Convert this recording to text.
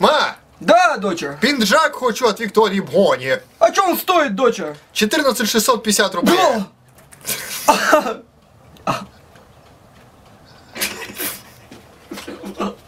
Ма! Да, доча. Пинджак хочу от Виктории Бонни. А что он стоит, доча? 14 650 рублей. Да.